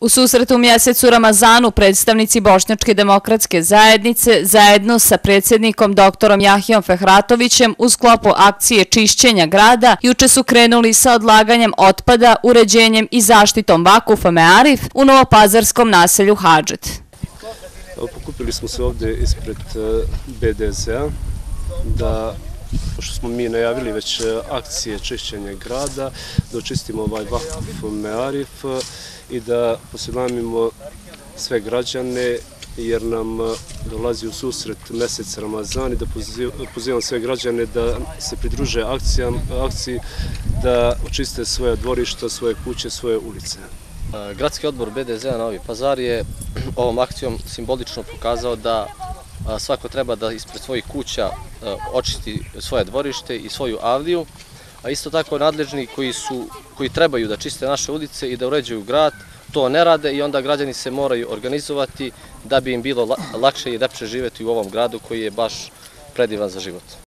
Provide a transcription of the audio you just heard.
U susretu u mjesecu Ramazanu predstavnici Bošnjačke demokratske zajednice zajedno sa predsjednikom doktorom Jahijom Fehratovićem u sklopu akcije čišćenja grada juče su krenuli sa odlaganjem otpada, uređenjem i zaštitom vakufa Mearif u novopazarskom naselju Hadžet. Pokupili smo se ovdje ispred BDZ-a da, pošto smo mi najavili već akcije čišćenja grada, da očistimo ovaj vakuf Mearif i da poselamimo sve građane jer nam dolazi u susret mjesec Ramazan i da pozivam sve građane da se pridruže akciji da očiste svoje dvorišta, svoje kuće, svoje ulice. Gradski odbor BDZ-a Novi Pazar je ovom akcijom simbolično pokazao da svako treba da ispred svojih kuća očisti svoje dvorište i svoju avliju, a isto tako nadležni koji trebaju da čiste naše ulice i da uređuju grad, to ne rade i onda građani se moraju organizovati da bi im bilo lakše i lepše živjeti u ovom gradu koji je baš predivan za život.